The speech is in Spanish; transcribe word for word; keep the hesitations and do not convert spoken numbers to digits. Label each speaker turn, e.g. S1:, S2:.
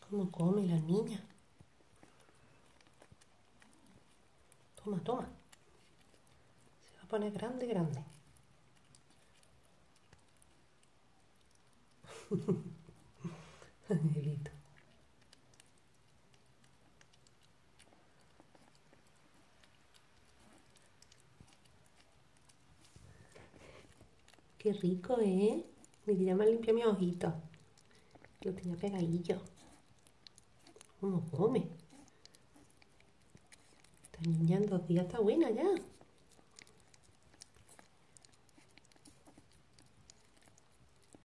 S1: ¿Cómo come la niña? Toma, toma. Se va a poner grande, grande. Angelito. Qué rico, ¿eh? Mira, ya me limpié mi ojito. Lo tenía pegadillo. ¿Cómo come? Esta niña en dos días está buena ya.